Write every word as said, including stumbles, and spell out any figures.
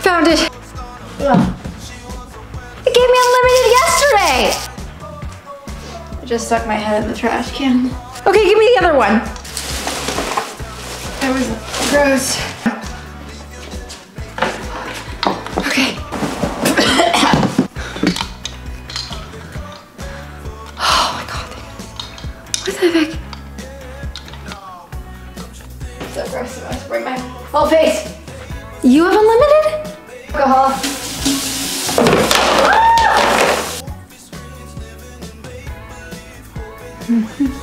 found it. Ugh. It gave me unlimited yesterday. I just stuck my head in the trash can. Okay, give me the other one. That was gross. Okay. Oh my god. What the heck? So gross. I must bring my whole face. You have unlimited? Alcohol. Ah!